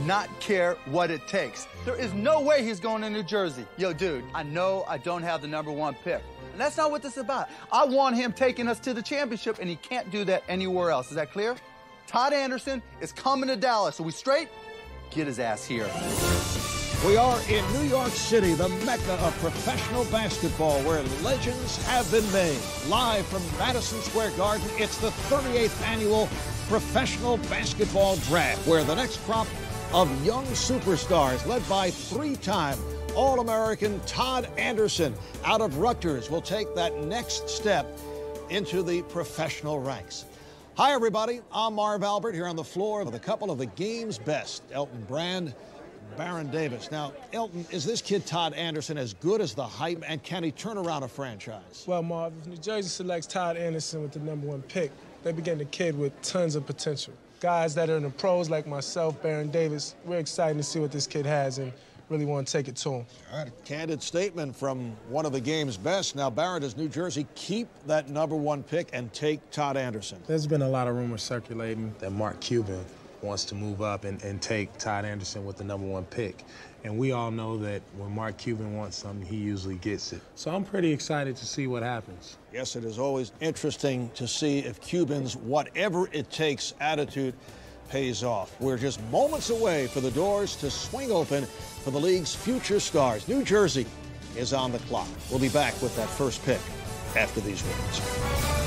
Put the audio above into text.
not care what it takes. There is no way he's going to New Jersey. Yo, dude, I know I don't have the #1 pick. And that's not what this is about. I want him taking us to the championship, and he can't do that anywhere else. Is that clear? Todd Anderson is coming to Dallas. Are we straight? Get his ass here. We are in New York City, the mecca of professional basketball, where legends have been made. Live from Madison Square Garden, it's the 38th annual Professional Basketball Draft, where the next crop of young superstars, led by three-time All-American Todd Anderson out of Rutgers, will take that next step into the professional ranks. Hi, everybody. I'm Marv Albert here on the floor with a couple of the game's best, Elton Brand, Baron Davis. Now, Elton, is this kid Todd Anderson as good as the hype, and can he turn around a franchise? Well, Marv, if New Jersey selects Todd Anderson with the #1 pick, they begin a kid with tons of potential. Guys that are in the pros like myself, Baron Davis, we're excited to see what this kid has and really want to take it to him. All right, a candid statement from one of the game's best. Now, Baron, does New Jersey keep that #1 pick and take Todd Anderson? There's been a lot of rumors circulating that Mark Cuban wants to move up and take Todd Anderson with the #1 pick. And we all know that when Mark Cuban wants something, he usually gets it. So I'm pretty excited to see what happens. Yes, it is always interesting to see if Cuban's whatever-it-takes attitude pays off. We're just moments away for the doors to swing open for the league's future stars. New Jersey is on the clock. We'll be back with that first pick after these words.